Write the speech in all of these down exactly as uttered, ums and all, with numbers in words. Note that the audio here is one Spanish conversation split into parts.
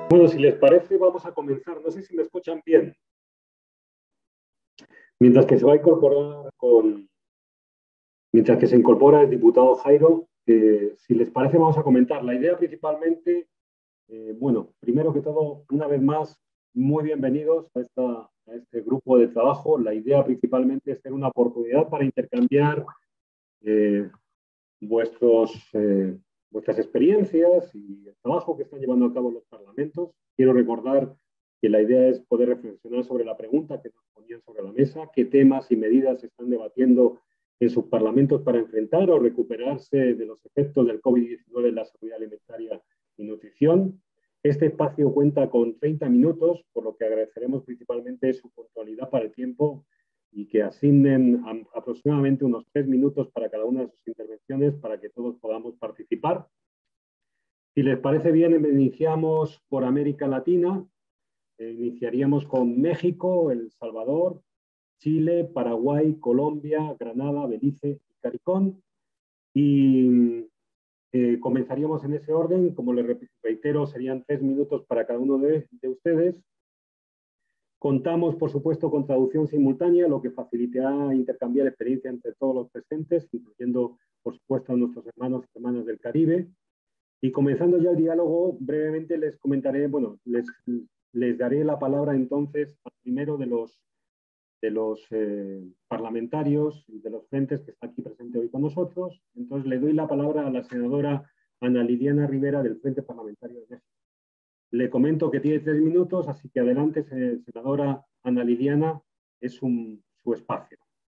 Bueno, si les parece, vamos a comenzar. No sé si me escuchan bien. Mientras que se va a incorporar con... Mientras que se incorpora el diputado Jairo, eh, si les parece, vamos a comentar. La idea principalmente, eh, bueno, primero que todo, una vez más, muy bienvenidos a, esta, a este grupo de trabajo. La idea principalmente es tener una oportunidad para intercambiar eh, vuestros... Eh, vuestras experiencias y el trabajo que están llevando a cabo los parlamentos. Quiero recordar que la idea es poder reflexionar sobre la pregunta que nos ponían sobre la mesa, qué temas y medidas se están debatiendo en sus parlamentos para enfrentar o recuperarse de los efectos del COVID diecinueve en la seguridad alimentaria y nutrición. Este espacio cuenta con treinta minutos, por lo que agradeceremos principalmente su puntualidad para el tiempo y que asignen a, aproximadamente unos tres minutos para cada una de sus intervenciones para que todos podamos participar. Si les parece bien, iniciamos por América Latina. Eh, iniciaríamos con México, El Salvador, Chile, Paraguay, Colombia, Granada, Belice y Caricón. Y eh, comenzaríamos en ese orden. Como les reitero, serían tres minutos para cada uno de, de ustedes. Contamos, por supuesto, con traducción simultánea, lo que facilitará intercambiar experiencia entre todos los presentes, incluyendo, por supuesto, a nuestros hermanos y hermanas del Caribe. Y comenzando ya el diálogo, brevemente les comentaré, bueno, les, les daré la palabra entonces al primero de los, de los eh, parlamentarios y de los frentes que está aquí presente hoy con nosotros. Entonces le doy la palabra a la senadora Ana Liliana Rivera del Frente Parlamentario de México. Le comento que tiene tres minutos, así que adelante, senadora Ana Liliana, es un, su espacio.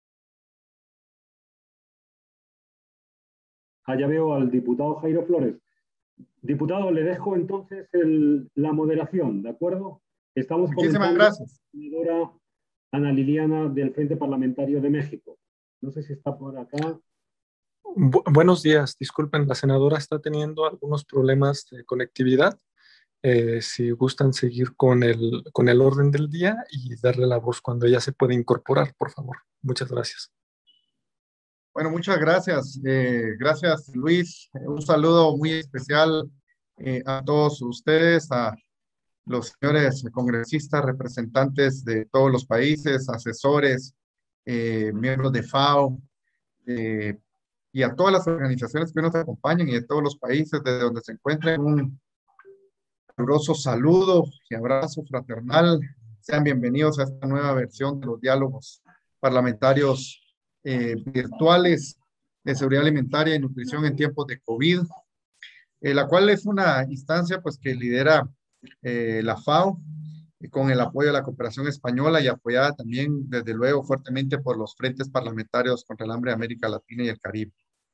Ah, ya veo al diputado Jairo Flores. Diputado, le dejo entonces el, la moderación, ¿de acuerdo? Estamos Muchísimas gracias. Senadora Ana Liliana del Frente Parlamentario de México. No sé si está por acá. Bu- buenos días, disculpen, la senadora está teniendo algunos problemas de conectividad. Eh, si gustan seguir con el, con el orden del día y darle la voz cuando ella se pueda incorporar, por favor. Muchas gracias. Bueno, muchas gracias. Eh, gracias, Luis. Un saludo muy especial eh, a todos ustedes, a los señores congresistas, representantes de todos los países, asesores, eh, miembros de FAO, eh, y a todas las organizaciones que nos acompañan y de todos los países desde donde se encuentren. Un caluroso saludo y abrazo fraternal. Sean bienvenidos a esta nueva versión de los diálogos parlamentarios eh, virtuales de seguridad alimentaria y nutrición en tiempos de COVID, eh, la cual es una instancia pues que lidera eh, la FAO eh, con el apoyo de la cooperación española y apoyada también desde luego fuertemente por los frentes parlamentarios contra el hambre de América Latina y el Caribe.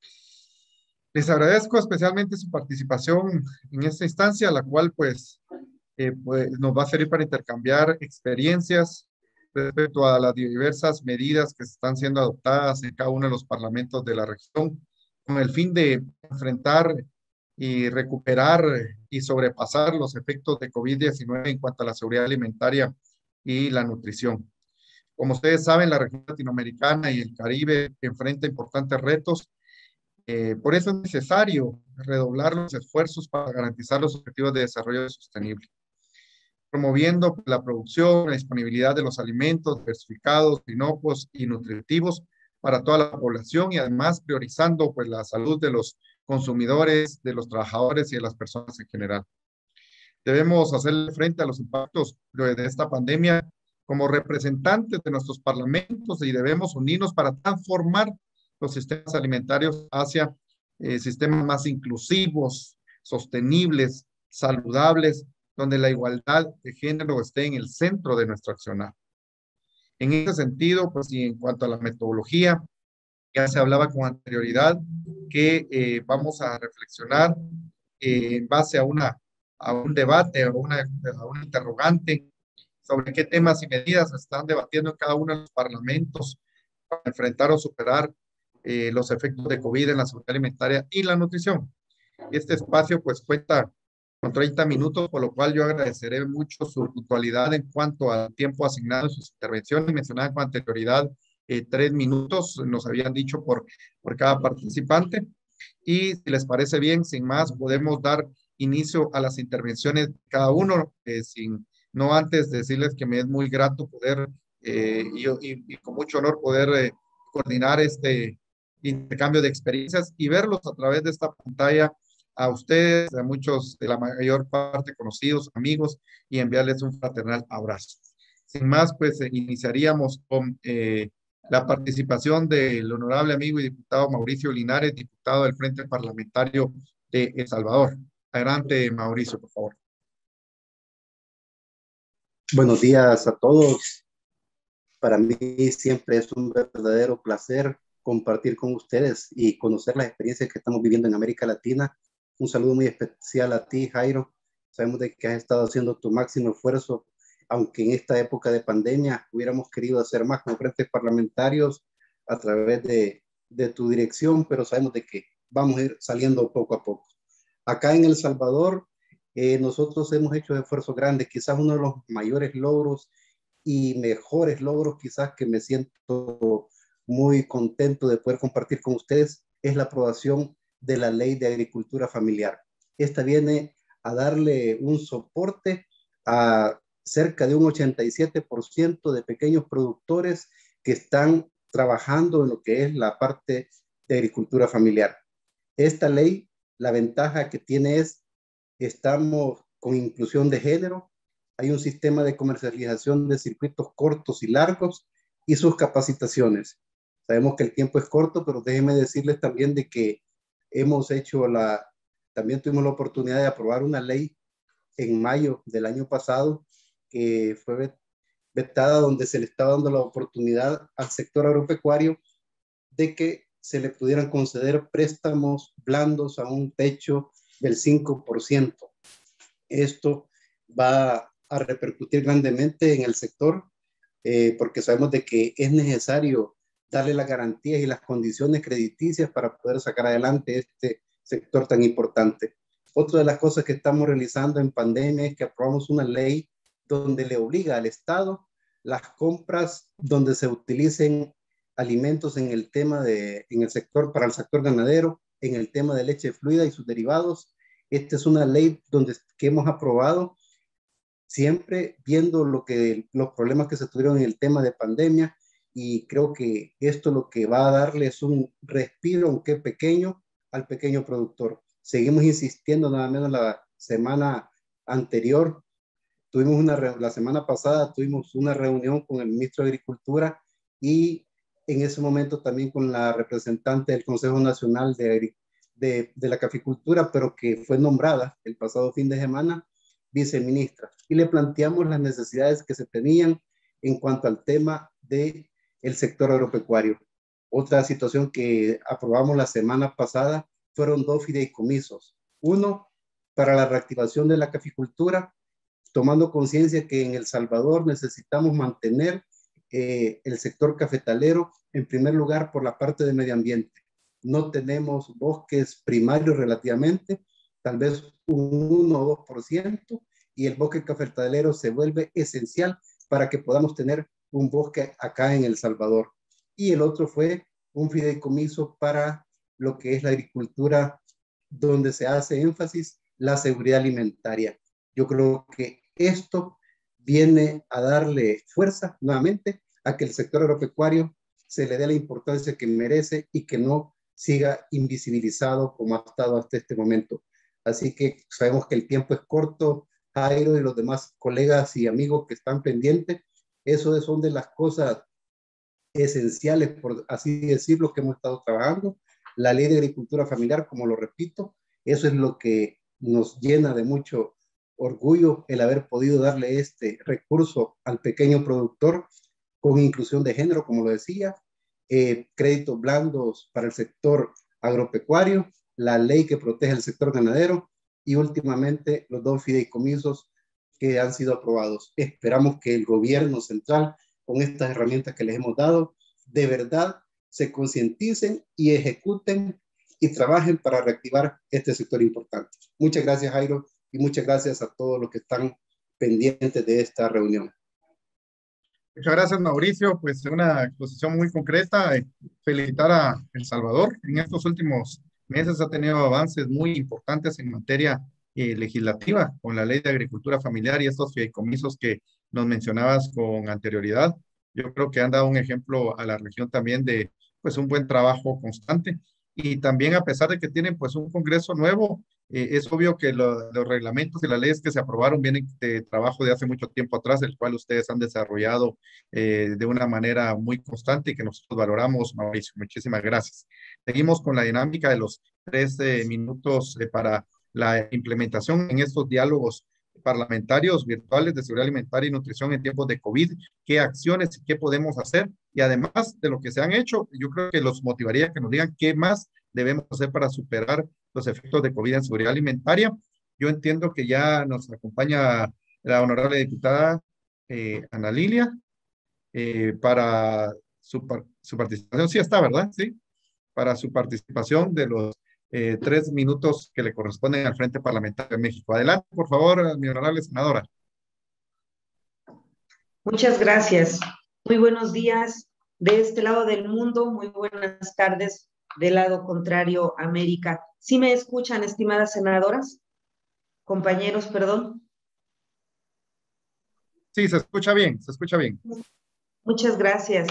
Les agradezco especialmente su participación en esta instancia, la cual pues, eh, pues nos va a servir para intercambiar experiencias respecto a las diversas medidas que están siendo adoptadas en cada uno de los parlamentos de la región, con el fin de enfrentar y recuperar y sobrepasar los efectos de COVID diecinueve en cuanto a la seguridad alimentaria y la nutrición. Como ustedes saben, la región latinoamericana y el Caribe enfrenta importantes retos. Eh, por eso es necesario redoblar los esfuerzos para garantizar los objetivos de desarrollo sostenible, promoviendo la producción, la disponibilidad de los alimentos diversificados, inocuos y nutritivos para toda la población y además priorizando pues, la salud de los consumidores, de los trabajadores y de las personas en general. Debemos hacer frente a los impactos de esta pandemia como representantes de nuestros parlamentos y debemos unirnos para transformar los sistemas alimentarios hacia eh, sistemas más inclusivos, sostenibles, saludables, donde la igualdad de género esté en el centro de nuestro accionar. En este sentido, pues y en cuanto a la metodología, ya se hablaba con anterioridad que eh, vamos a reflexionar eh, en base a, una, a un debate, a una, a una interrogante sobre qué temas y medidas se están debatiendo en cada uno de los parlamentos para enfrentar o superar eh, los efectos de COVID en la seguridad alimentaria y la nutrición. Este espacio pues cuenta con treinta minutos, por lo cual yo agradeceré mucho su puntualidad en cuanto al tiempo asignado en sus intervenciones. Mencionaba con anterioridad eh, tres minutos, nos habían dicho por, por cada participante. Y si les parece bien, sin más, podemos dar inicio a las intervenciones de cada uno, eh, sin, no antes decirles que me es muy grato poder eh, y, y, y con mucho honor poder eh, coordinar este intercambio de experiencias y verlos a través de esta pantalla a ustedes, a muchos de la mayor parte conocidos, amigos, y enviarles un fraternal abrazo. Sin más, pues eh, iniciaríamos con eh, la participación del honorable amigo y diputado Mauricio Linares, diputado del Frente Parlamentario de El Salvador. Adelante, Mauricio, por favor. Buenos días a todos. Para mí siempre es un verdadero placer compartir con ustedes y conocer las experiencias que estamos viviendo en América Latina. Un saludo muy especial a ti, Jairo. Sabemos de que has estado haciendo tu máximo esfuerzo, aunque en esta época de pandemia hubiéramos querido hacer más con frentes parlamentarios a través de, de tu dirección, pero sabemos de que vamos a ir saliendo poco a poco. Acá en El Salvador, eh, nosotros hemos hecho esfuerzos grandes. Quizás uno de los mayores logros y mejores logros, quizás que me siento muy contento de poder compartir con ustedes, es la aprobación de la Ley de Agricultura Familiar. Esta viene a darle un soporte a cerca de un ochenta y siete por ciento de pequeños productores que están trabajando en lo que es la parte de agricultura familiar. Esta ley, la ventaja que tiene es, estamos con inclusión de género, hay un sistema de comercialización de circuitos cortos y largos y sus capacitaciones. Sabemos que el tiempo es corto, pero déjenme decirles también de que hemos hecho la, también tuvimos la oportunidad de aprobar una ley en mayo del año pasado que fue vetada, donde se le estaba dando la oportunidad al sector agropecuario de que se le pudieran conceder préstamos blandos a un techo del cinco por ciento. Esto va a repercutir grandemente en el sector eh, porque sabemos de que es necesario darle las garantías y las condiciones crediticias para poder sacar adelante este sector tan importante. Otra de las cosas que estamos realizando en pandemia es que aprobamos una ley donde le obliga al Estado las compras donde se utilicen alimentos en el tema de, en el sector, para el sector ganadero, en el tema de leche fluida y sus derivados. Esta es una ley donde, que hemos aprobado siempre viendo lo que, los problemas que se tuvieron en el tema de pandemia, y creo que esto lo que va a darle es un respiro, aunque pequeño, al pequeño productor. Seguimos insistiendo, nada menos la semana anterior, tuvimos una, la semana pasada tuvimos una reunión con el ministro de Agricultura y en ese momento también con la representante del Consejo Nacional de, de, de la Caficultura, pero que fue nombrada el pasado fin de semana viceministra, y le planteamos las necesidades que se tenían en cuanto al tema del sector agropecuario. Otra situación que aprobamos la semana pasada fueron dos fideicomisos. Uno, para la reactivación de la caficultura, tomando conciencia que en El Salvador necesitamos mantener eh, el sector cafetalero, en primer lugar por la parte de medio ambiente. No tenemos bosques primarios relativamente, tal vez un uno o dos por ciento, y el bosque cafetalero se vuelve esencial para que podamos tener un bosque acá en El Salvador. Y el otro fue un fideicomiso para lo que es la agricultura, donde se hace énfasis la seguridad alimentaria. Yo creo que esto viene a darle fuerza nuevamente a que el sector agropecuario se le dé la importancia que merece y que no siga invisibilizado como ha estado hasta este momento. Así que sabemos que el tiempo es corto, Jairo y los demás colegas y amigos que están pendientes, eso son de las cosas esenciales, por así decirlo, que hemos estado trabajando. La ley de agricultura familiar, como lo repito, eso es lo que nos llena de mucho orgullo, el haber podido darle este recurso al pequeño productor con inclusión de género, como lo decía, eh, créditos blandos para el sector agropecuario, la ley que protege el sector ganadero y últimamente los dos fideicomisos que han sido aprobados. Esperamos que el gobierno central, con estas herramientas que les hemos dado, de verdad se concienticen y ejecuten y trabajen para reactivar este sector importante. Muchas gracias, Jairo, y muchas gracias a todos los que están pendientes de esta reunión. Muchas gracias, Mauricio. Pues una exposición muy concreta. Felicitar a El Salvador. En estos últimos meses ha tenido avances muy importantes en materia eh, legislativa con la Ley de Agricultura Familiar y estos fideicomisos que nos mencionabas con anterioridad. Yo creo que han dado un ejemplo a la región también de pues un buen trabajo constante. Y también a pesar de que tienen pues un Congreso nuevo, eh, es obvio que lo, los reglamentos y las leyes que se aprobaron vienen de trabajo de hace mucho tiempo atrás, el cual ustedes han desarrollado eh, de una manera muy constante y que nosotros valoramos, Mauricio. Muchísimas gracias. Seguimos con la dinámica de los tres eh, minutos eh, para la implementación en estos diálogos parlamentarios virtuales de seguridad alimentaria y nutrición en tiempos de COVID, qué acciones y qué podemos hacer. Y además de lo que se han hecho, yo creo que los motivaría que nos digan qué más debemos hacer para superar los efectos de COVID en seguridad alimentaria. Yo entiendo que ya nos acompaña la honorable diputada eh, Ana Lilia eh, para su, su participación. Sí está, ¿verdad? Sí, para su participación de los Eh, tres minutos que le corresponden al Frente Parlamentario de México. Adelante, por favor, mi honorable senadora. Muchas gracias. Muy buenos días de este lado del mundo, muy buenas tardes del lado contrario, América. ¿Sí me escuchan, estimadas senadoras? Compañeros, perdón. Sí, se escucha bien, se escucha bien. Muchas gracias.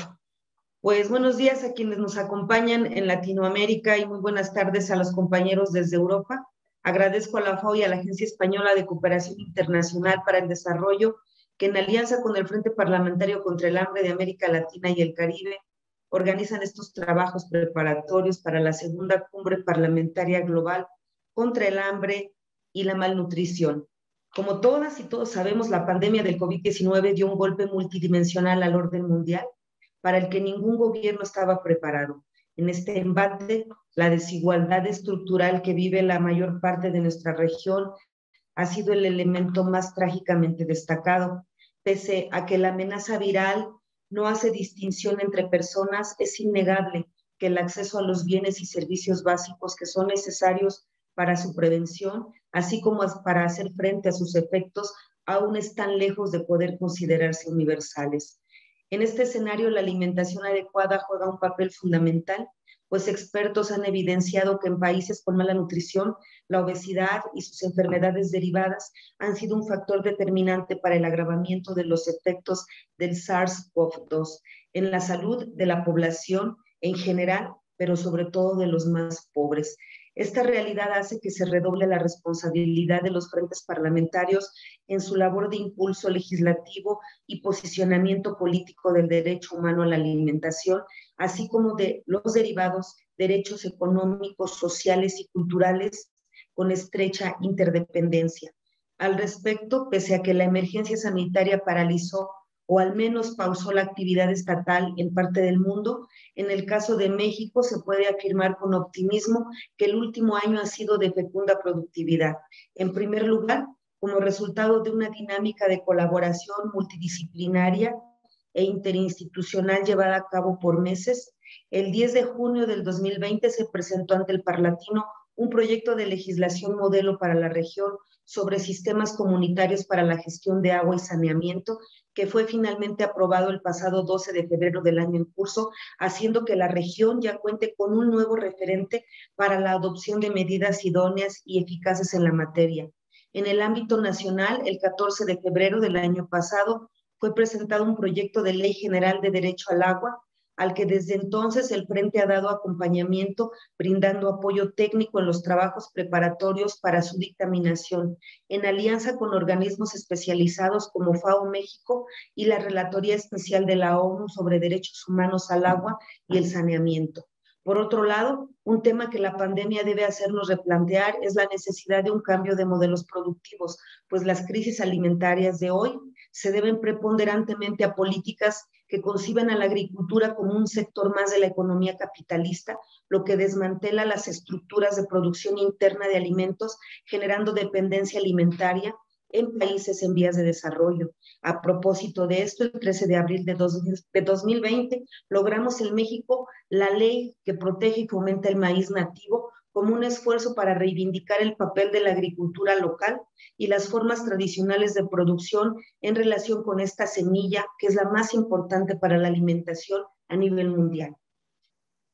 Pues buenos días a quienes nos acompañan en Latinoamérica y muy buenas tardes a los compañeros desde Europa. Agradezco a la F A O y a la Agencia Española de Cooperación Internacional para el Desarrollo que en alianza con el Frente Parlamentario contra el Hambre de América Latina y el Caribe organizan estos trabajos preparatorios para la segunda cumbre parlamentaria global contra el hambre y la malnutrición. Como todas y todos sabemos, la pandemia del COVID diecinueve dio un golpe multidimensional al orden mundial para el que ningún gobierno estaba preparado. En este embate, la desigualdad estructural que vive la mayor parte de nuestra región ha sido el elemento más trágicamente destacado. Pese a que la amenaza viral no hace distinción entre personas, es innegable que el acceso a los bienes y servicios básicos que son necesarios para su prevención, así como para hacer frente a sus efectos, aún están lejos de poder considerarse universales. En este escenario, la alimentación adecuada juega un papel fundamental, pues expertos han evidenciado que en países con mala nutrición, la obesidad y sus enfermedades derivadas han sido un factor determinante para el agravamiento de los efectos del SARS CoV dos en la salud de la población en general, pero sobre todo de los más pobres. Esta realidad hace que se redoble la responsabilidad de los frentes parlamentarios en su labor de impulso legislativo y posicionamiento político del derecho humano a la alimentación, así como de los derivados derechos económicos, sociales y culturales con estrecha interdependencia. Al respecto, pese a que la emergencia sanitaria paralizó o al menos pausó la actividad estatal en parte del mundo, en el caso de México se puede afirmar con optimismo que el último año ha sido de fecunda productividad. En primer lugar, como resultado de una dinámica de colaboración multidisciplinaria e interinstitucional llevada a cabo por meses, el diez de junio del dos mil veinte se presentó ante el Parlamento un proyecto de legislación modelo para la región sobre sistemas comunitarios para la gestión de agua y saneamiento, que fue finalmente aprobado el pasado doce de febrero del año en curso, haciendo que la región ya cuente con un nuevo referente para la adopción de medidas idóneas y eficaces en la materia. En el ámbito nacional, el catorce de febrero del año pasado, fue presentado un proyecto de Ley General de Derecho al Agua, al que desde entonces el Frente ha dado acompañamiento, brindando apoyo técnico en los trabajos preparatorios para su dictaminación, en alianza con organismos especializados como F A O México y la Relatoría Especial de la ONU sobre Derechos Humanos al Agua y el Saneamiento. Por otro lado, un tema que la pandemia debe hacernos replantear es la necesidad de un cambio de modelos productivos, pues las crisis alimentarias de hoy se deben preponderantemente a políticas que conciban a la agricultura como un sector más de la economía capitalista, lo que desmantela las estructuras de producción interna de alimentos, generando dependencia alimentaria en países en vías de desarrollo. A propósito de esto, el trece de abril de, dos, de dos mil veinte logramos en México la ley que protege y fomenta el maíz nativo como un esfuerzo para reivindicar el papel de la agricultura local y las formas tradicionales de producción en relación con esta semilla que es la más importante para la alimentación a nivel mundial.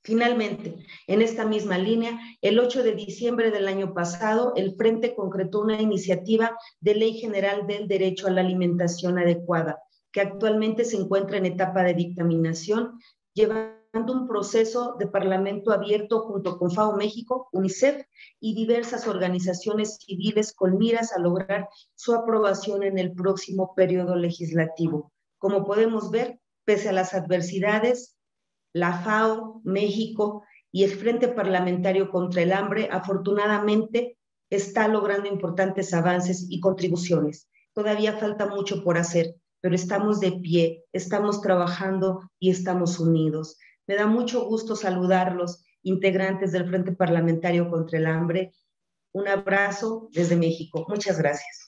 Finalmente, en esta misma línea, el ocho de diciembre del año pasado, el Frente concretó una iniciativa de Ley General del Derecho a la Alimentación Adecuada, que actualmente se encuentra en etapa de dictaminación, llevando un proceso de parlamento abierto junto con FAO México, UNICEF y diversas organizaciones civiles con miras a lograr su aprobación en el próximo periodo legislativo. Como podemos ver, pese a las adversidades, la FAO, México y el Frente Parlamentario contra el Hambre, afortunadamente, está logrando importantes avances y contribuciones. Todavía falta mucho por hacer, pero estamos de pie, estamos trabajando y estamos unidos. Me da mucho gusto saludarlos, integrantes del Frente Parlamentario contra el Hambre. Un abrazo desde México. Muchas gracias.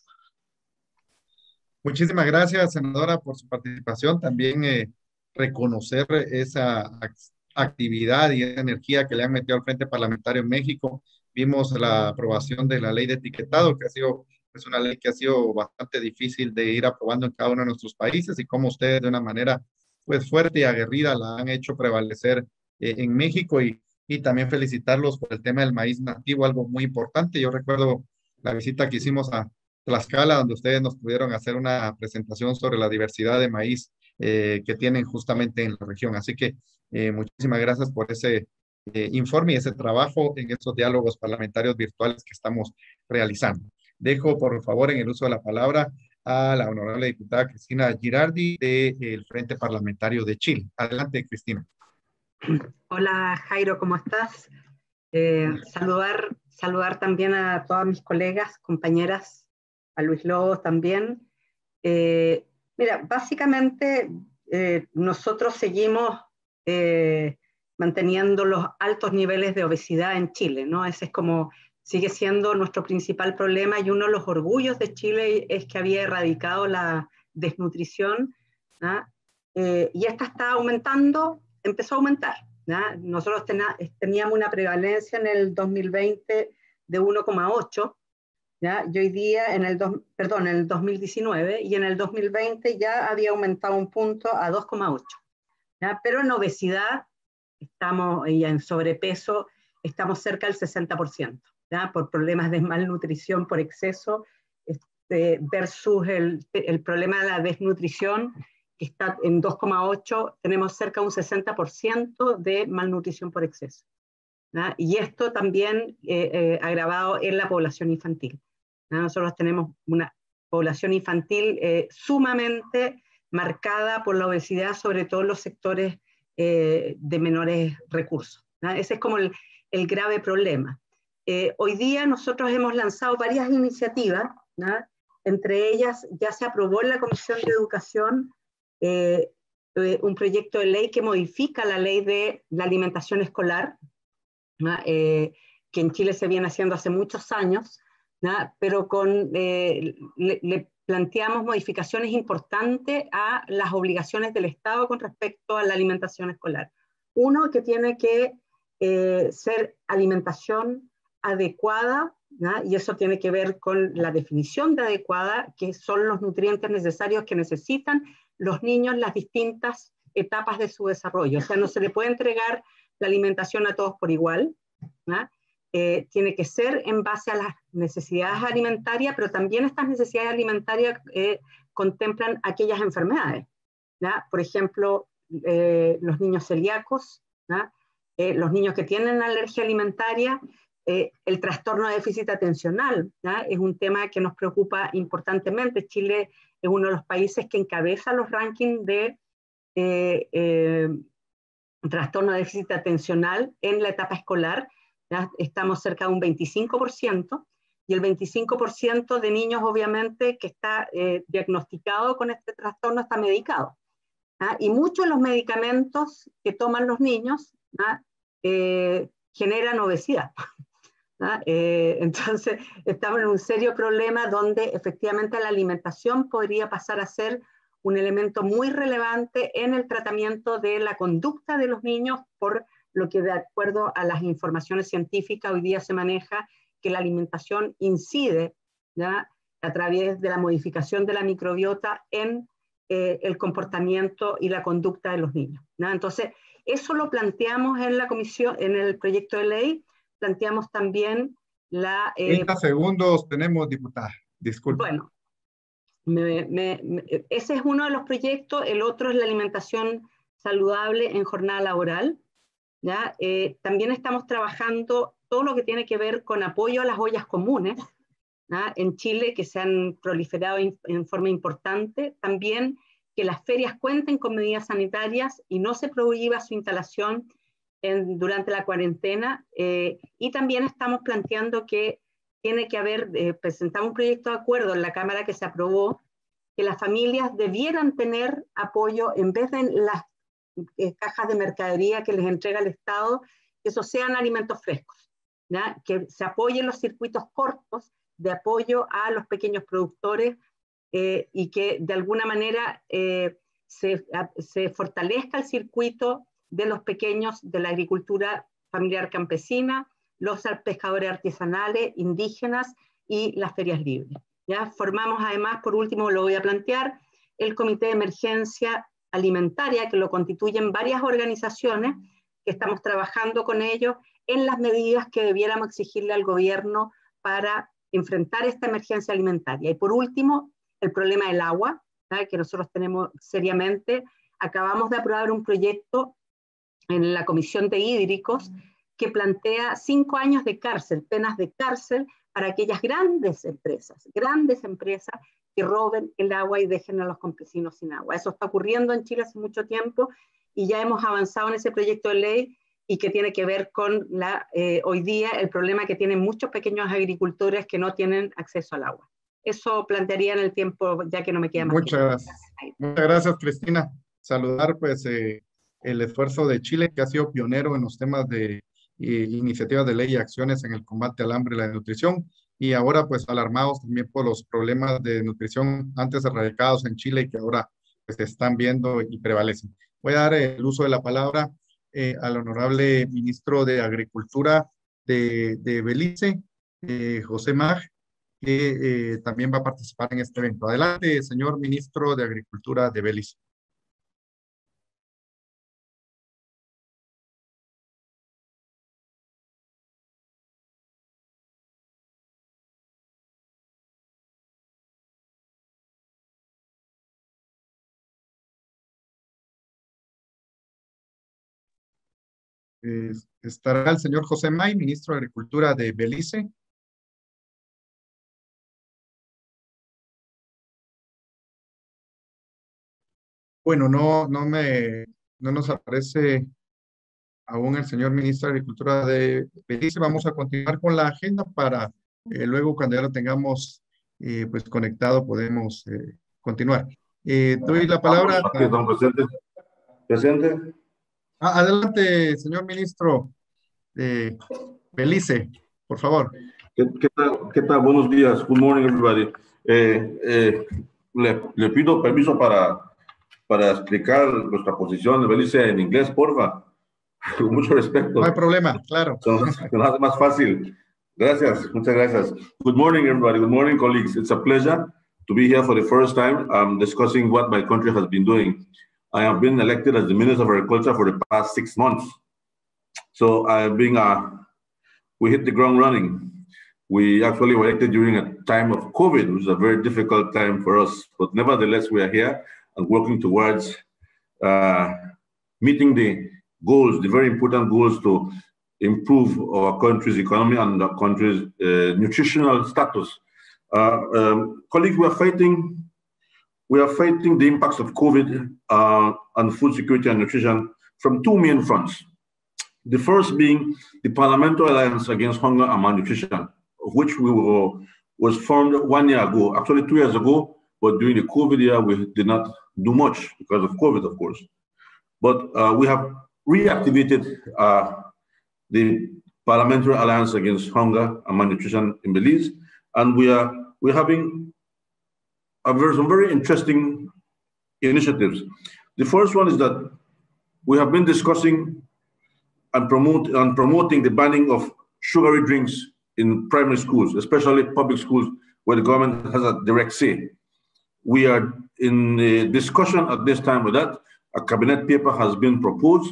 Muchísimas gracias, senadora, por su participación. También eh, reconocer esa actividad y esa energía que le han metido al Frente Parlamentario en México. Vimos la aprobación de la ley de etiquetado, que ha sido es una ley que ha sido bastante difícil de ir aprobando en cada uno de nuestros países, y cómo ustedes de una manera pues fuerte y aguerrida la han hecho prevalecer eh, en México, y, y también felicitarlos por el tema del maíz nativo, algo muy importante. Yo recuerdo la visita que hicimos a Tlaxcala, donde ustedes nos pudieron hacer una presentación sobre la diversidad de maíz eh, que tienen justamente en la región. Así que eh, muchísimas gracias por ese eh, informe y ese trabajo en estos diálogos parlamentarios virtuales que estamos realizando. Dejo, por favor, en el uso de la palabra a la honorable diputada Cristina Girardi del Frente Parlamentario de Chile. Adelante, Cristina. Hola, Jairo, ¿cómo estás? Eh, saludar, saludar también a todas mis colegas, compañeras, a Luis Lobos también. Eh, mira, básicamente eh, nosotros seguimos eh, manteniendo los altos niveles de obesidad en Chile, ¿no? Ese es como... sigue siendo nuestro principal problema, y uno de los orgullos de Chile es que había erradicado la desnutrición, ¿no? eh, y esta está aumentando, empezó a aumentar, ¿no? Nosotros tena, teníamos una prevalencia en el dos mil veinte de uno coma ocho, ¿ya? Y hoy día, en el, do, perdón, en el dos mil diecinueve, y en el dos mil veinte ya había aumentado un punto a dos coma ocho, ¿ya? Pero en obesidad, estamos, y en sobrepeso, estamos cerca del sesenta por ciento. ¿Ya? Por problemas de malnutrición por exceso, este, versus el, el problema de la desnutrición, que está en dos coma ocho, tenemos cerca de un sesenta por ciento de malnutrición por exceso, ¿ya? Y esto también eh, eh, agravado en la población infantil, ¿ya? Nosotros tenemos una población infantil eh, sumamente marcada por la obesidad, sobre todo en los sectores eh, de menores recursos, ¿ya? Ese es como el, el grave problema. Eh, hoy día nosotros hemos lanzado varias iniciativas, ¿no? Entre ellas ya se aprobó en la Comisión de Educación eh, eh, un proyecto de ley que modifica la ley de la alimentación escolar, ¿no? eh, que en Chile se viene haciendo hace muchos años, ¿no? Pero con, eh, le, le planteamos modificaciones importantes a las obligaciones del Estado con respecto a la alimentación escolar. Uno, que tiene que eh, ser alimentación adecuada, ¿no? Y eso tiene que ver con la definición de adecuada, que son los nutrientes necesarios que necesitan los niños en las distintas etapas de su desarrollo. O sea, no se le puede entregar la alimentación a todos por igual, ¿no? Eh, tiene que ser en base a las necesidades alimentarias, pero también estas necesidades alimentarias eh, contemplan aquellas enfermedades, ¿no? Por ejemplo, eh, los niños celíacos, ¿no? eh, los niños que tienen alergia alimentaria. Eh, el trastorno de déficit atencional, ¿ya? Es un tema que nos preocupa importantemente. Chile es uno de los países que encabeza los rankings de eh, eh, trastorno de déficit atencional en la etapa escolar, ¿ya? Estamos cerca de un veinticinco por ciento, y el veinticinco por ciento de niños, obviamente, que está eh, diagnosticado con este trastorno está medicado, ¿ya? Y muchos de los medicamentos que toman los niños, ¿ya? eh, generan obesidad. ¿Ah? Eh, entonces estamos en un serio problema donde efectivamente la alimentación podría pasar a ser un elemento muy relevante en el tratamiento de la conducta de los niños, por lo que de acuerdo a las informaciones científicas hoy día se maneja que la alimentación incide, ¿ya? A través de la modificación de la microbiota en eh, el comportamiento y la conducta de los niños, ¿no? Entonces Eso lo planteamos en la comisión, en el proyecto de ley, planteamos también la... Eh, treinta segundos tenemos, diputada, disculpe. Bueno, me, me, me, ese es uno de los proyectos, el otro es la alimentación saludable en jornada laboral, ¿ya? Eh, también estamos trabajando todo lo que tiene que ver con apoyo a las ollas comunes, ¿ya? En Chile, que se han proliferado in, en forma importante, también que las ferias cuenten con medidas sanitarias y no se prohíba su instalación en, durante la cuarentena, eh, y también estamos planteando que tiene que haber, eh, presentamos un proyecto de acuerdo en la Cámara que se aprobó, que las familias debieran tener apoyo en vez de las eh, cajas de mercadería que les entrega el Estado, que esos sean alimentos frescos, ¿ya? Que se apoyen los circuitos cortos de apoyo a los pequeños productores, eh, y que de alguna manera eh, se, a, se fortalezca el circuito de los pequeños de la agricultura familiar campesina, los pescadores artesanales, indígenas y las ferias libres. ¿Ya? Formamos además, por último lo voy a plantear, el Comité de Emergencia Alimentaria, que lo constituyen varias organizaciones, que estamos trabajando con ellos en las medidas que debiéramos exigirle al gobierno para enfrentar esta emergencia alimentaria. Y por último, el problema del agua, ¿sabes? Que nosotros tenemos seriamente. Acabamos de aprobar un proyecto en la Comisión de Hídricos que plantea cinco años de cárcel, penas de cárcel para aquellas grandes empresas, grandes empresas que roben el agua y dejen a los campesinos sin agua. Eso está ocurriendo en Chile hace mucho tiempo y ya hemos avanzado en ese proyecto de ley y que tiene que ver con la, eh, hoy día el problema que tienen muchos pequeños agricultores que no tienen acceso al agua. Eso plantearía en el tiempo, ya que no me queda más Muchas tiempo. gracias. Muchas gracias, Cristina. Saludar pues eh, el esfuerzo de Chile, que ha sido pionero en los temas de eh, iniciativas de ley y acciones en el combate al hambre y la desnutrición, y ahora pues alarmados también por los problemas de nutrición antes erradicados en Chile y que ahora pues se están viendo y prevalecen. Voy a dar el uso de la palabra eh, al honorable ministro de Agricultura de, de Belice, eh, José Mag, que eh, también va a participar en este evento. Adelante, señor ministro de Agricultura de Belice. Eh, estará el señor José May, ministro de Agricultura de Belice. Bueno, no, no, me, no nos aparece aún el señor ministro de Agricultura de Belice. Vamos a continuar con la agenda para eh, luego, cuando ya lo tengamos eh, pues conectado, podemos eh, continuar. Eh, doy la palabra. Aquí están presentes. Presente. Ah, adelante, señor ministro de Belice, por favor. ¿Qué, qué, tal, ¿Qué tal? Buenos días. Good morning, everybody. Eh, eh, le, le pido permiso para, para explicar nuestra posición de Belice en inglés, porfa. Con mucho respeto. No hay problema, claro. Se nos hace más fácil. Gracias, muchas gracias. Good morning, everybody. Good morning, colleagues. It's a pleasure to be here for the first time um, discussing what my country has been doing. I have been elected as the Minister of Agriculture for the past six months. So I've been, uh, we hit the ground running. We actually were elected during a time of COVID, which is a very difficult time for us. But nevertheless, we are here and working towards uh, meeting the goals, the very important goals to improve our country's economy and our country's uh, nutritional status. Uh, um, colleagues, we are fighting We are fighting the impacts of COVID uh, on food security and nutrition from two main fronts. The first being the Parliamentary Alliance Against Hunger and Malnutrition, of which we were, was formed one year ago, actually two years ago, but during the COVID year, we did not do much because of COVID, of course. But uh, we have reactivated uh, the Parliamentary Alliance Against Hunger and Malnutrition in Belize, and we are we're having There some very interesting initiatives. The first one is that we have been discussing and, promote, and promoting the banning of sugary drinks in primary schools, especially public schools where the government has a direct say. We are in a discussion at this time with that. A cabinet paper has been proposed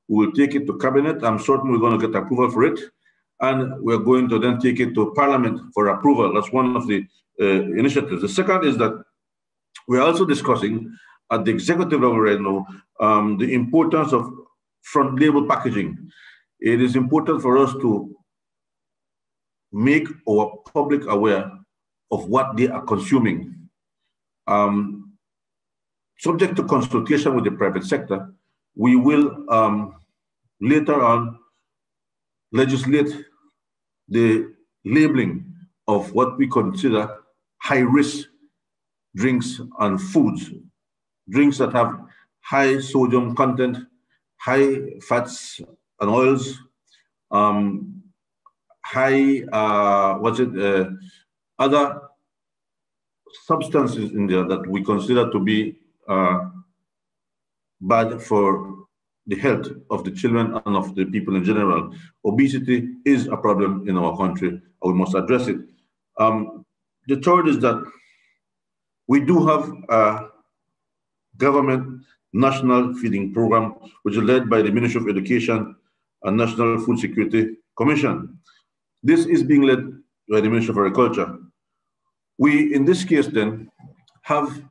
We will take it to cabinet. I'm certain we're going to get approval for it. And we're going to then take it to Parliament for approval. That's one of the uh, initiatives. The second is that we're also discussing at the executive level right now um, the importance of front label packaging. It is important for us to make our public aware of what they are consuming. Um, subject to consultation with the private sector, we will um, later on legislate the labeling of what we consider high-risk drinks and foods, drinks that have high sodium content, high fats and oils, um, high, uh, what's it, uh, other substances in there that we consider to be uh, bad for the health of the children and of the people in general. Obesity is a problem in our country, and we must address it. Um, the third is that we do have a government national feeding program, which is led by the Ministry of Education and National Food Security Commission. This is being led by the Ministry of Agriculture. We, in this case then, have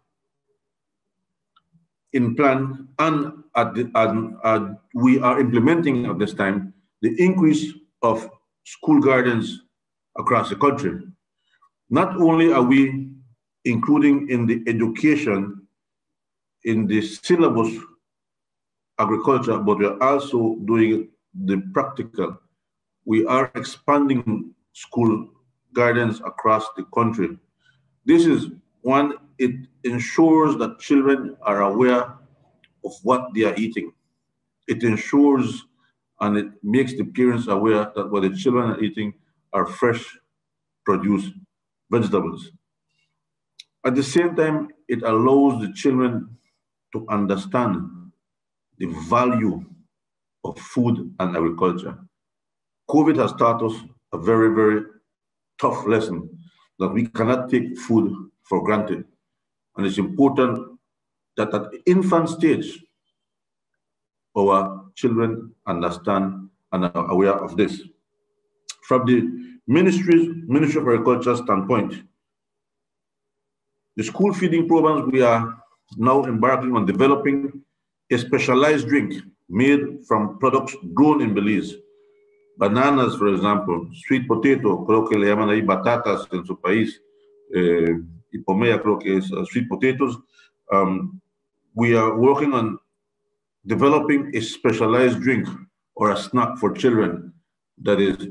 in plan and, at the, and uh, we are implementing at this time the increase of school gardens across the country. Not only are we including in the education, in the syllabus, agriculture, but we are also doing the practical. We are expanding school gardens across the country. This is one, it ensures that children are aware of what they are eating. It ensures and it makes the parents aware that what the children are eating are fresh produce, vegetables. At the same time, it allows the children to understand the value of food and agriculture. COVID has taught us a very, very tough lesson that we cannot take food for granted. And it's important that at the infant stage, our children understand and are aware of this. From the Ministry's, Ministry of Agriculture standpoint, the school feeding programs, we are now embarking on developing a specialized drink made from products grown in Belize. Bananas, for example, sweet potato, creo que le llaman ahí batatas en su país, eh, y pomea creo que es uh, sweet potatoes. Um, we are working on developing a specialized drink or a snack for children that is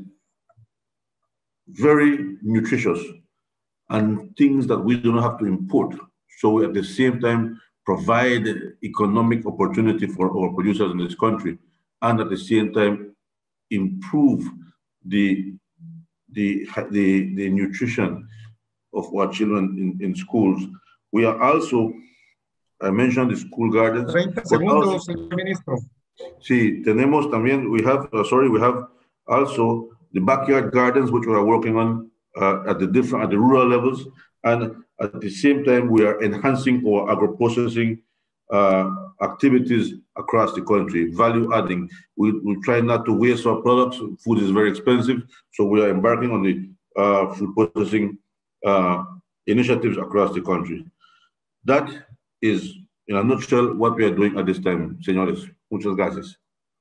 very nutritious and things that we do not have to import. So at the same time, provide economic opportunity for our producers in this country, and at the same time, improve the, the, the, the nutrition of our children in, in schools. We are also, I mentioned the school gardens. treinta segundos, señor ministro. Sí, tenemos también, we have, uh, sorry, we have also the backyard gardens, which we are working on uh, at the different, at the rural levels. And at the same time, we are enhancing our agro-processing uh, activities across the country, value adding. We, we try not to waste our products. Food is very expensive. So we are embarking on the uh, food processing uh, initiatives across the country. That is, in a nutshell, what we are doing at this time, señores. Muchas gracias.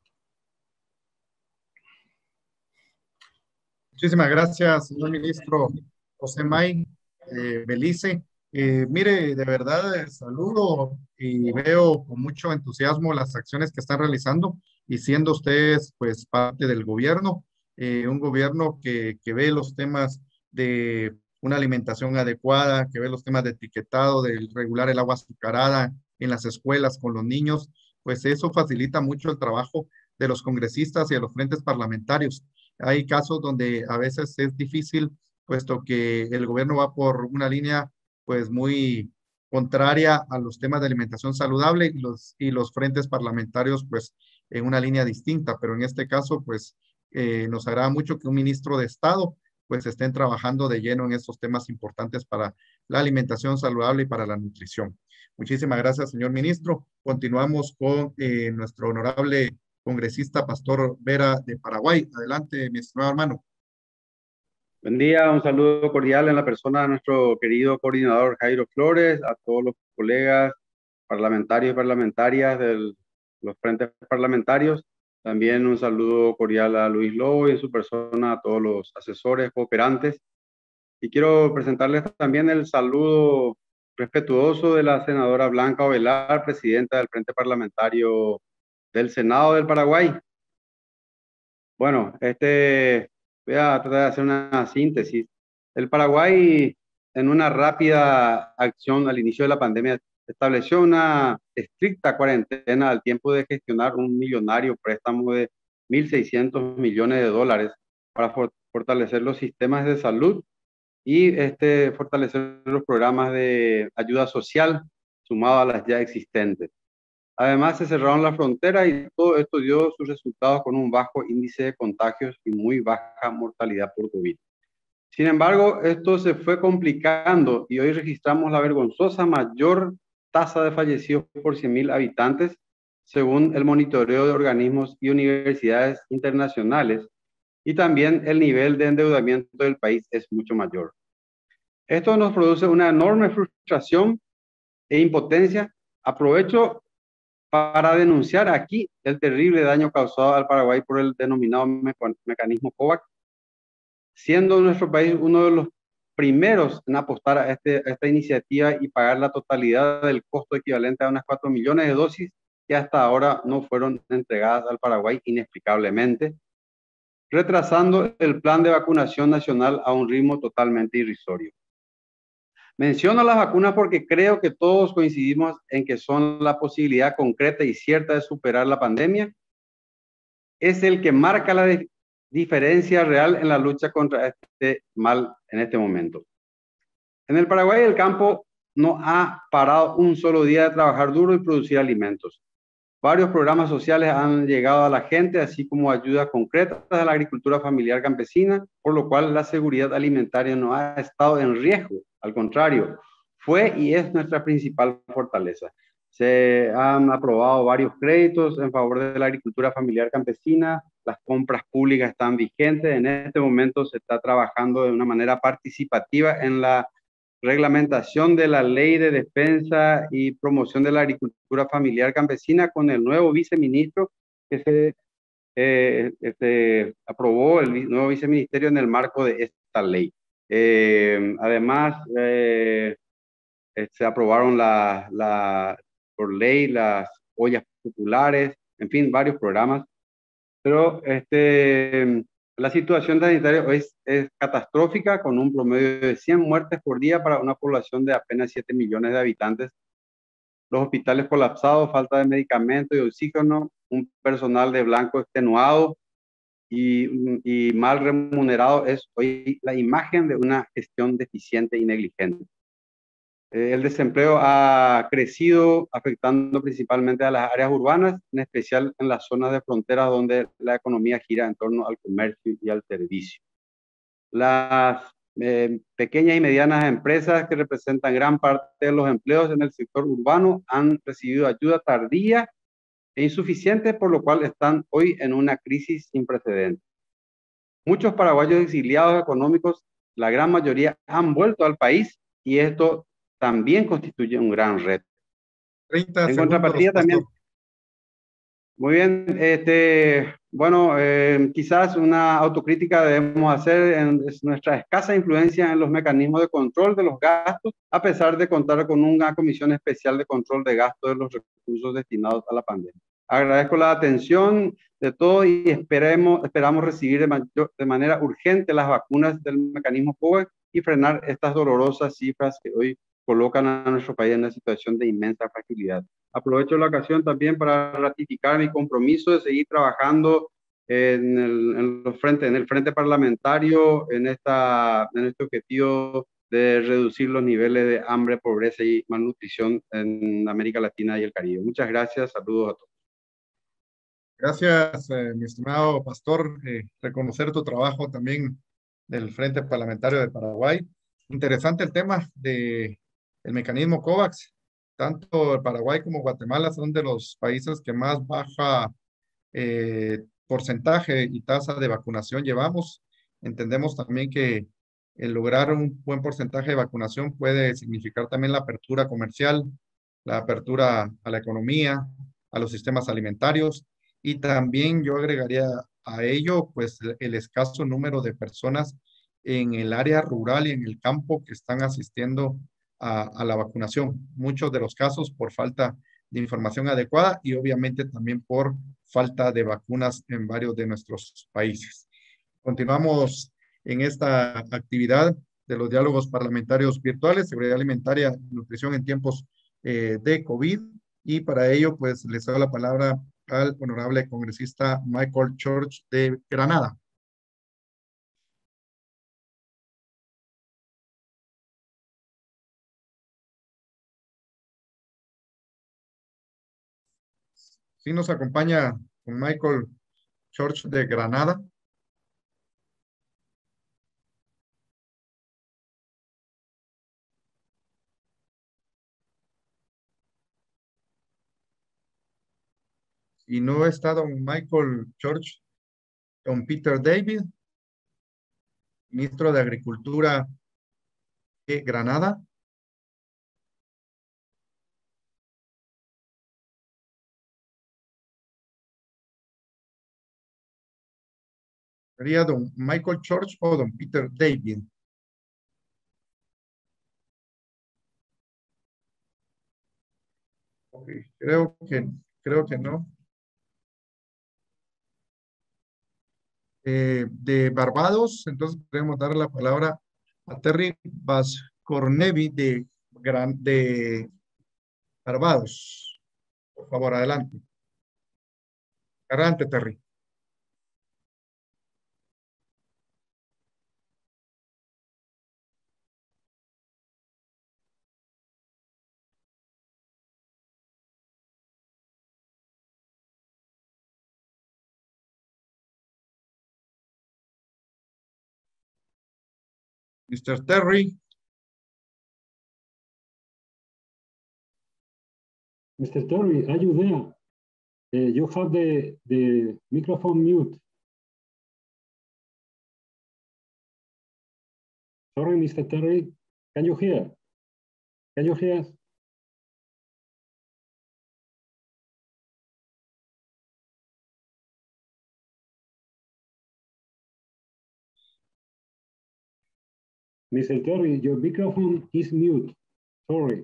Muchísimas gracias, señor ministro José May eh, Belice. Eh, mire, de verdad eh, saludo y veo con mucho entusiasmo las acciones que están realizando y siendo ustedes pues parte del gobierno, eh, un gobierno que, que ve los temas de una alimentación adecuada, que ve los temas de etiquetado, de regular el agua azucarada en las escuelas con los niños, pues eso facilita mucho el trabajo de los congresistas y de los frentes parlamentarios. Hay casos donde a veces es difícil, puesto que el gobierno va por una línea pues muy contraria a los temas de alimentación saludable y los, y los frentes parlamentarios pues en una línea distinta, pero en este caso pues eh, nos agrada mucho que un ministro de Estado pues estén trabajando de lleno en estos temas importantes para la alimentación saludable y para la nutrición. Muchísimas gracias, señor ministro. Continuamos con eh, nuestro honorable congresista Pastor Vera de Paraguay. Adelante, mi estimado hermano. Buen día, un saludo cordial en la persona de nuestro querido coordinador Jairo Flores, a todos los colegas parlamentarios y parlamentarias de los frentes parlamentarios. También un saludo cordial a Luis Lobo y en su persona a todos los asesores, cooperantes. Y quiero presentarles también el saludo respetuoso de la senadora Blanca Ovelar, presidenta del Frente Parlamentario del Senado del Paraguay. Bueno, este, voy a tratar de hacer una síntesis. El Paraguay, en una rápida acción al inicio de la pandemia, estableció una estricta cuarentena al tiempo de gestionar un millonario préstamo de mil seiscientos millones de dólares para for fortalecer los sistemas de salud y este, fortalecer los programas de ayuda social sumado a las ya existentes. Además, se cerraron las fronteras y todo esto dio sus resultados con un bajo índice de contagios y muy baja mortalidad por COVID. Sin embargo, esto se fue complicando y hoy registramos la vergonzosa mayor tasa de fallecidos por cien mil habitantes, según el monitoreo de organismos y universidades internacionales, y también el nivel de endeudamiento del país es mucho mayor. Esto nos produce una enorme frustración e impotencia. Aprovecho para denunciar aquí el terrible daño causado al Paraguay por el denominado mecanismo COVAX, siendo nuestro país uno de los primeros en apostar a, este, a esta iniciativa y pagar la totalidad del costo equivalente a unas cuatro millones de dosis que hasta ahora no fueron entregadas al Paraguay inexplicablemente, retrasando el plan de vacunación nacional a un ritmo totalmente irrisorio. Menciono las vacunas porque creo que todos coincidimos en que son la posibilidad concreta y cierta de superar la pandemia. Es el que marca la diferencia real en la lucha contra este mal en este momento. En el Paraguay el campo no ha parado un solo día de trabajar duro y producir alimentos. Varios programas sociales han llegado a la gente, así como ayudas concretas a la agricultura familiar campesina, por lo cual la seguridad alimentaria no ha estado en riesgo. Al contrario, fue y es nuestra principal fortaleza. Se han aprobado varios créditos en favor de la agricultura familiar campesina, las compras públicas están vigentes, en este momento se está trabajando de una manera participativa en la reglamentación de la Ley de Defensa y Promoción de la Agricultura Familiar Campesina con el nuevo viceministro que se eh, este, aprobó el nuevo viceministerio en el marco de esta ley. Eh, además, eh, se aprobaron la, la, por ley las ollas populares, en fin, varios programas, pero este, la situación sanitaria es, es catastrófica, con un promedio de cien muertes por día para una población de apenas siete millones de habitantes. Los hospitales colapsados, falta de medicamentos y oxígeno, un personal de blanco extenuado y, y mal remunerado es hoy la imagen de una gestión deficiente y negligente. Eh, el desempleo ha crecido, afectando principalmente a las áreas urbanas, en especial en las zonas de fronteras donde la economía gira en torno al comercio y al servicio. Las eh, pequeñas y medianas empresas que representan gran parte de los empleos en el sector urbano han recibido ayuda tardía e insuficiente, por lo cual están hoy en una crisis sin precedentes. Muchos paraguayos exiliados económicos, la gran mayoría, han vuelto al país y esto también constituye un gran reto. treinta en contrapartida también. Muy bien, este, bueno, eh, quizás una autocrítica debemos hacer en nuestra escasa influencia en los mecanismos de control de los gastos, a pesar de contar con una comisión especial de control de gastos de los recursos destinados a la pandemia. Agradezco la atención de todos y esperemos, esperamos recibir de, mayor, de manera urgente las vacunas del mecanismo COVAX y frenar estas dolorosas cifras que hoy colocan a nuestro país en una situación de inmensa fragilidad. Aprovecho la ocasión también para ratificar mi compromiso de seguir trabajando en el, en los frente, en el frente parlamentario en, esta, en este objetivo de reducir los niveles de hambre, pobreza y malnutrición en América Latina y el Caribe. Muchas gracias, saludos a todos. Gracias, eh, mi estimado pastor. Eh, reconocer tu trabajo también del Frente Parlamentario de Paraguay. Interesante el tema de el mecanismo COVAX. Tanto Paraguay como Guatemala son de los países que más baja eh, porcentaje y tasa de vacunación llevamos. Entendemos también que el lograr un buen porcentaje de vacunación puede significar también la apertura comercial, la apertura a la economía, a los sistemas alimentarios, y también yo agregaría a ello pues el escaso número de personas en el área rural y en el campo que están asistiendo a, a la vacunación. Muchos de los casos por falta de información adecuada y obviamente también por falta de vacunas en varios de nuestros países. Continuamos en esta actividad de los diálogos parlamentarios virtuales, seguridad alimentaria y nutrición en tiempos eh, de COVID, y para ello pues les doy la palabra al honorable congresista Michael Church de Granada. Sí nos acompaña con Michael Church de Granada. Y no está don Michael Church, don Peter David, ministro de Agricultura de Granada. Sería don Michael Church o don Peter David. Okay, creo que, creo que no. Eh, de Barbados, entonces podemos dar la palabra a Terry Bascornevi de, Gran, de Barbados. Por favor, adelante. Adelante, Terry. mister Terry. mister Terry, are you there? Uh, you have the, the microphone mute. Sorry, mister Terry, can you hear? Can you hear? mister Terry, your microphone is mute. Sorry.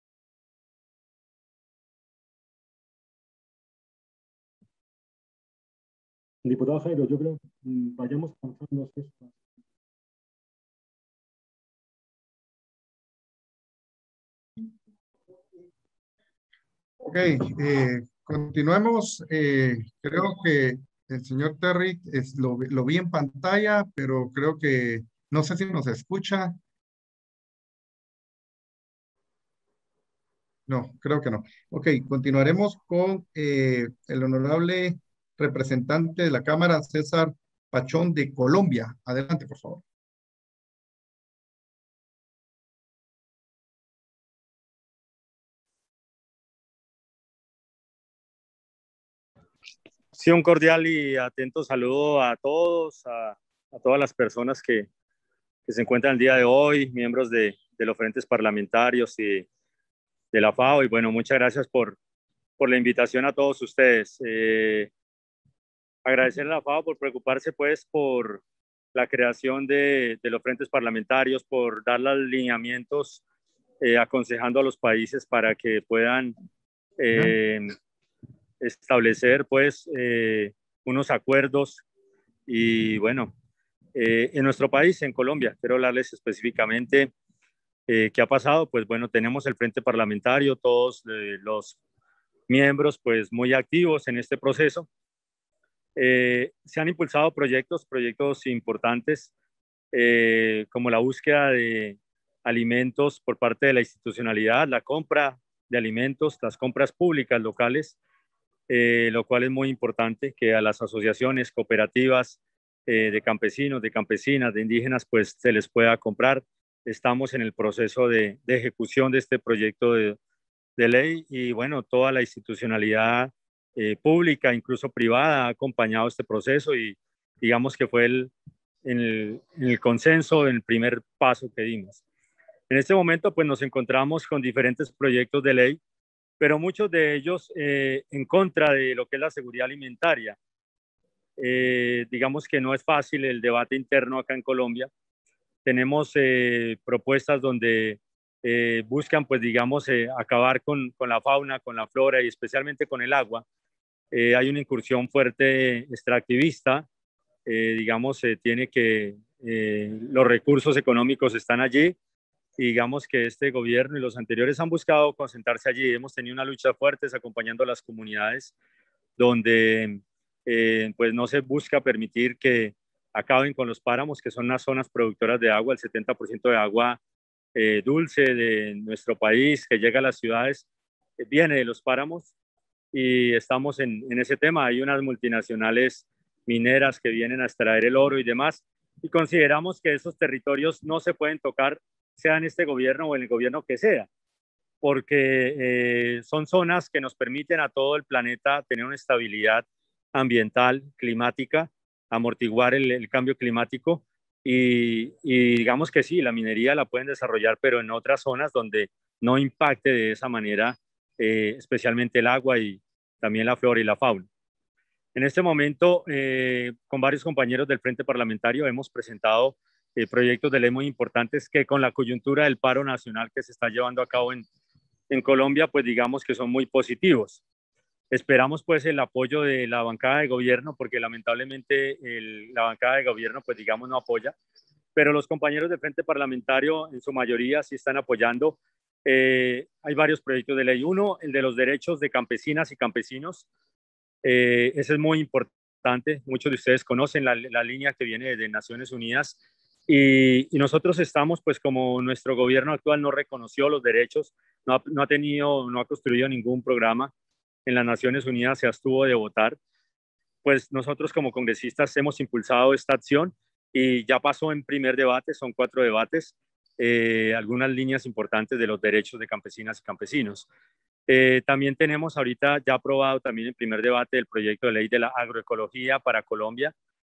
Diputado Jairo, yo creo que vayamos avanzando. Ok, eh, continuemos. Eh, creo que el señor Terry es, lo, lo vi en pantalla, pero creo que no sé si nos escucha. No, creo que no. Ok, continuaremos con eh, el honorable representante de la Cámara, César Pachón de Colombia. Adelante, por favor. Sí, un cordial y atento saludo a todos, a, a todas las personas que, que se encuentran el día de hoy, miembros de, de los frentes parlamentarios y de la FAO. Y bueno, muchas gracias por, por la invitación a todos ustedes. Eh, agradecerle a la FAO por preocuparse pues por la creación de, de los frentes parlamentarios, por dar los lineamientos eh, aconsejando a los países para que puedan eh, establecer pues eh, unos acuerdos. Y bueno, eh, en nuestro país, en Colombia, quiero hablarles específicamente eh, qué ha pasado. Pues bueno, tenemos el frente parlamentario, todos eh, los miembros pues muy activos en este proceso. Eh, se han impulsado proyectos, proyectos importantes, eh, como la búsqueda de alimentos por parte de la institucionalidad, la compra de alimentos, las compras públicas locales, eh, lo cual es muy importante que a las asociaciones cooperativas eh, de campesinos, de campesinas, de indígenas, pues se les pueda comprar. Estamos en el proceso de, de ejecución de este proyecto de, de ley y bueno, toda la institucionalidad eh, pública, incluso privada, ha acompañado este proceso y digamos que fue el, el, el consenso, el primer paso que dimos. En este momento pues nos encontramos con diferentes proyectos de ley, pero muchos de ellos eh, en contra de lo que es la seguridad alimentaria. Eh, digamos que no es fácil el debate interno acá en Colombia. Tenemos eh, propuestas donde eh, buscan, pues digamos, eh, acabar con, con la fauna, con la flora y especialmente con el agua. Eh, hay una incursión fuerte extractivista, eh, digamos, eh, tiene que, eh, los recursos económicos están allí y digamos que este gobierno y los anteriores han buscado concentrarse allí. Hemos tenido una lucha fuerte acompañando a las comunidades donde eh, pues no se busca permitir que acaben con los páramos, que son las zonas productoras de agua. El setenta por ciento de agua eh, dulce de nuestro país que llega a las ciudades eh, viene de los páramos y estamos en, en ese tema. Hay unas multinacionales mineras que vienen a extraer el oro y demás y consideramos que esos territorios no se pueden tocar, sea en este gobierno o en el gobierno que sea, porque eh, son zonas que nos permiten a todo el planeta tener una estabilidad ambiental, climática, amortiguar el, el cambio climático y, y digamos que sí, la minería la pueden desarrollar, pero en otras zonas donde no impacte de esa manera, eh, especialmente el agua y también la flora y la fauna. En este momento, eh, con varios compañeros del Frente Parlamentario hemos presentado eh, proyectos de ley muy importantes que con la coyuntura del paro nacional que se está llevando a cabo en, en Colombia, pues digamos que son muy positivos. Esperamos pues el apoyo de la bancada de gobierno, porque lamentablemente el, la bancada de gobierno pues digamos no apoya, pero los compañeros del Frente Parlamentario en su mayoría sí están apoyando. Eh, hay varios proyectos de ley. Uno, el de los derechos de campesinas y campesinos. Eh, ese es muy importante. Muchos de ustedes conocen la, la línea que viene de Naciones Unidas y, y nosotros estamos, pues como nuestro gobierno actual no reconoció los derechos, no ha, no ha tenido, no ha construido ningún programa en las Naciones Unidas, se abstuvo de votar, pues nosotros como congresistas hemos impulsado esta acción y ya pasó en primer debate, son cuatro debates, eh, algunas líneas importantes de los derechos de campesinas y campesinos. Eh, también tenemos ahorita ya aprobado también en primer debate el proyecto de ley de la agroecología para Colombia.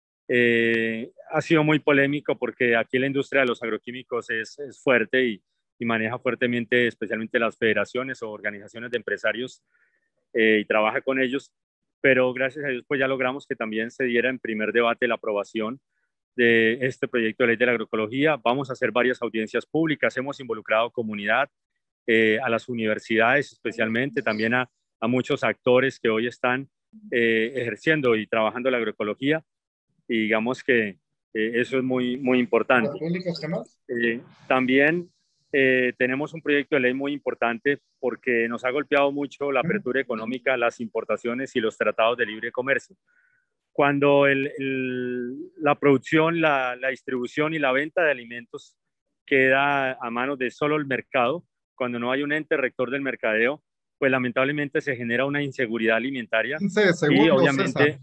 Eh, ha sido muy polémico porque aquí la industria de los agroquímicos es, es fuerte y, y maneja fuertemente, especialmente las federaciones o organizaciones de empresarios eh, y trabaja con ellos. Pero gracias a Dios pues ya logramos que también se diera en primer debate la aprobación de este proyecto de ley de la agroecología. Vamos a hacer varias audiencias públicas, hemos involucrado comunidad, Eh, a las universidades especialmente, también a, a muchos actores que hoy están eh, ejerciendo y trabajando la agroecología y digamos que eh, eso es muy, muy importante. Eh, también eh, tenemos un proyecto de ley muy importante porque nos ha golpeado mucho la apertura económica, las importaciones y los tratados de libre comercio. Cuando el, el, la producción, la, la distribución y la venta de alimentos queda a manos de solo el mercado, cuando no hay un ente rector del mercadeo, pues lamentablemente se genera una inseguridad alimentaria. quince segundos, y obviamente, César.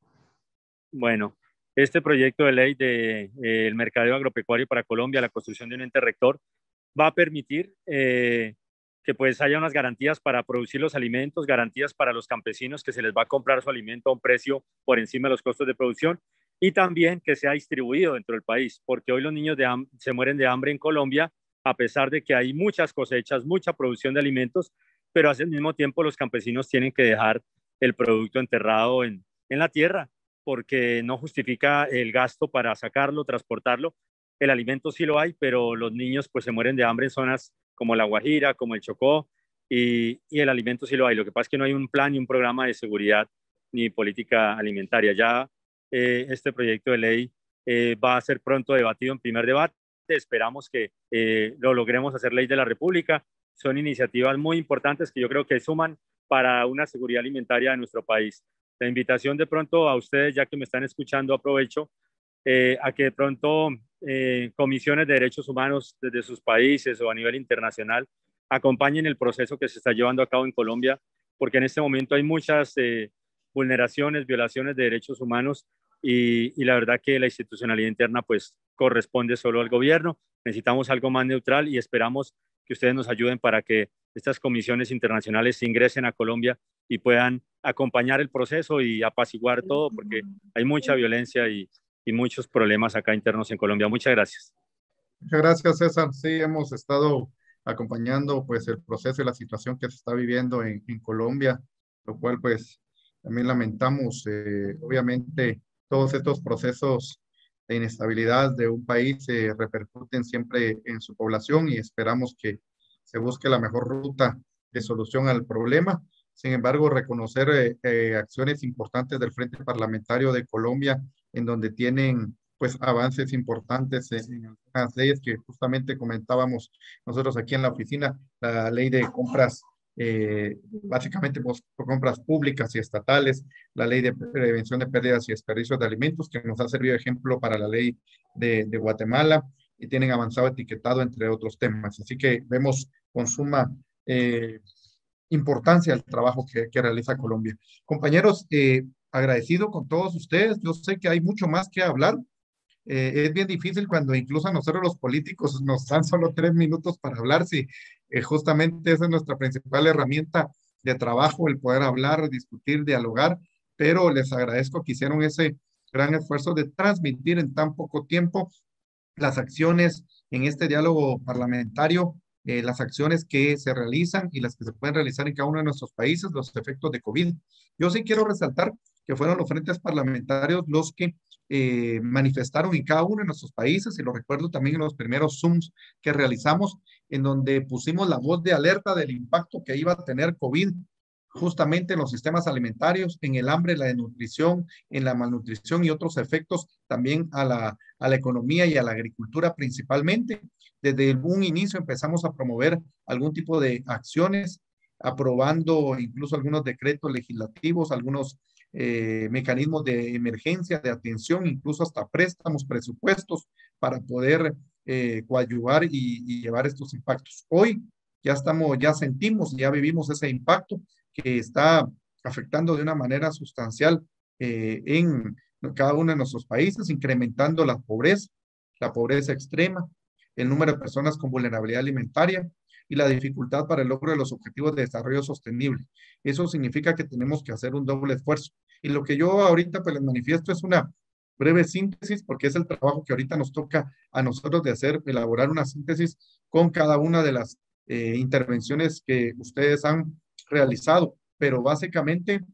Bueno, este proyecto de ley del de, eh, mercadeo agropecuario para Colombia, la construcción de un ente rector, va a permitir eh, que pues haya unas garantías para producir los alimentos, garantías para los campesinos que se les va a comprar su alimento a un precio por encima de los costos de producción y también que sea distribuido dentro del país, porque hoy los niños de se mueren de hambre en Colombia a pesar de que hay muchas cosechas, mucha producción de alimentos, pero al mismo tiempo los campesinos tienen que dejar el producto enterrado en, en la tierra, porque no justifica el gasto para sacarlo, transportarlo. El alimento sí lo hay, pero los niños pues se mueren de hambre en zonas como La Guajira, como el Chocó, y, y el alimento sí lo hay. Lo que pasa es que no hay un plan ni un programa de seguridad ni política alimentaria. Ya eh, este proyecto de ley eh, va a ser pronto debatido en primer debate. Esperamos que eh, lo logremos hacer ley de la República. Son iniciativas muy importantes que yo creo que suman para una seguridad alimentaria de nuestro país. La invitación de pronto a ustedes, ya que me están escuchando, aprovecho eh, a que de pronto eh, comisiones de derechos humanos desde sus países o a nivel internacional acompañen el proceso que se está llevando a cabo en Colombia, porque en este momento hay muchas eh, vulneraciones, violaciones de derechos humanos y, y la verdad que la institucionalidad interna pues corresponde solo al gobierno. Necesitamos algo más neutral y esperamos que ustedes nos ayuden para que estas comisiones internacionales ingresen a Colombia y puedan acompañar el proceso y apaciguar todo, porque hay mucha violencia y, y muchos problemas acá internos en Colombia. Muchas gracias. Muchas gracias, César. Sí, hemos estado acompañando pues el proceso y la situación que se está viviendo en, en Colombia, lo cual pues también lamentamos. Eh, obviamente todos estos procesos de inestabilidad de un país se eh, repercuten siempre en su población y esperamos que se busque la mejor ruta de solución al problema. Sin embargo, reconocer eh, eh, acciones importantes del Frente Parlamentario de Colombia, en donde tienen pues avances importantes en, en las leyes que justamente comentábamos nosotros aquí en la oficina, la ley de compras, eh, básicamente pues, compras públicas y estatales, la ley de prevención de pérdidas y desperdicios de alimentos, que nos ha servido de ejemplo para la ley de, de Guatemala, y tienen avanzado etiquetado, entre otros temas. Así que vemos con suma eh, importancia el trabajo que, que realiza Colombia. Compañeros, eh, agradecido con todos ustedes. Yo sé que hay mucho más que hablar. Eh, es bien difícil cuando incluso a nosotros los políticos nos dan solo tres minutos para hablar, si eh, justamente esa es nuestra principal herramienta de trabajo, el poder hablar, discutir, dialogar, pero les agradezco que hicieron ese gran esfuerzo de transmitir en tan poco tiempo las acciones en este diálogo parlamentario, eh, las acciones que se realizan y las que se pueden realizar en cada uno de nuestros países, los efectos de COVID. Yo sí quiero resaltar que fueron los frentes parlamentarios los que eh, manifestaron en cada uno de nuestros países, y lo recuerdo también en los primeros Zooms que realizamos, en donde pusimos la voz de alerta del impacto que iba a tener COVID justamente en los sistemas alimentarios, en el hambre, la desnutrición, en la malnutrición y otros efectos también a la, a la economía y a la agricultura principalmente. Desde un inicio empezamos a promover algún tipo de acciones, aprobando incluso algunos decretos legislativos, algunos eh, mecanismos de emergencia, de atención, incluso hasta préstamos, presupuestos para poder eh, coadyuvar y, y llevar estos impactos. Hoy ya estamos, ya sentimos, ya vivimos ese impacto que está afectando de una manera sustancial eh, en cada uno de nuestros países, incrementando la pobreza, la pobreza extrema, el número de personas con vulnerabilidad alimentaria y la dificultad para el logro de los objetivos de desarrollo sostenible. Eso significa que tenemos que hacer un doble esfuerzo. Y lo que yo ahorita pues les manifiesto es una breve síntesis, porque es el trabajo que ahorita nos toca a nosotros de hacer, elaborar una síntesis con cada una de las eh, intervenciones que ustedes han realizado, pero básicamente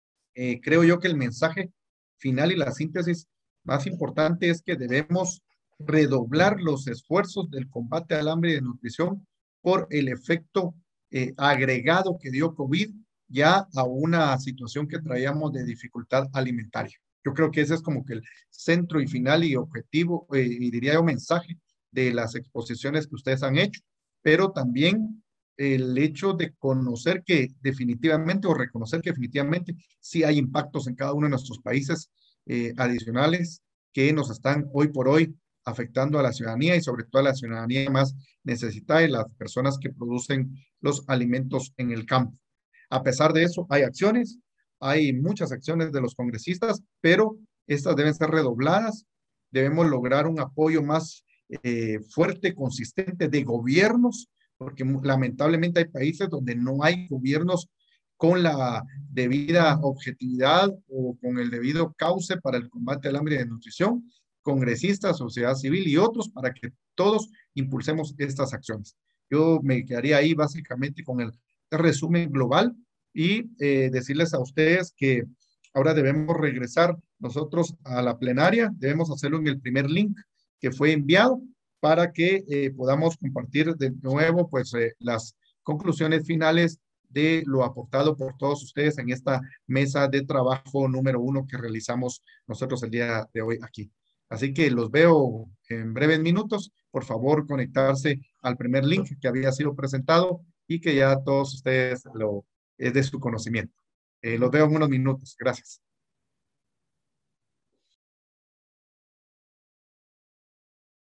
eh, creo yo que el mensaje final y la síntesis más importante es que debemos redoblar los esfuerzos del combate al hambre y de nutrición por el efecto eh, agregado que dio COVID ya a una situación que traíamos de dificultad alimentaria. Yo creo que ese es como que el centro y final y objetivo, eh, y diría yo mensaje de las exposiciones que ustedes han hecho, pero también el hecho de conocer que definitivamente o reconocer que definitivamente sí hay impactos en cada uno de nuestros países eh, adicionales que nos están hoy por hoy afectando a la ciudadanía y sobre todo a la ciudadanía más necesitada y las personas que producen los alimentos en el campo. A pesar de eso, hay acciones, hay muchas acciones de los congresistas, pero estas deben ser redobladas. Debemos lograr un apoyo más eh, fuerte, consistente de gobiernos, porque lamentablemente hay países donde no hay gobiernos con la debida objetividad o con el debido cauce para el combate al hambre y desnutrición, congresistas, sociedad civil y otros, para que todos impulsemos estas acciones. Yo me quedaría ahí básicamente con el resumen global y eh, decirles a ustedes que ahora debemos regresar nosotros a la plenaria, debemos hacerlo en el primer link que fue enviado, para que eh, podamos compartir de nuevo pues eh, las conclusiones finales de lo aportado por todos ustedes en esta mesa de trabajo número uno que realizamos nosotros el día de hoy aquí. Así que los veo en breves minutos. Por favor, conectarse al primer link que había sido presentado y que ya todos ustedes lo es de su conocimiento. Eh, los veo en unos minutos. Gracias.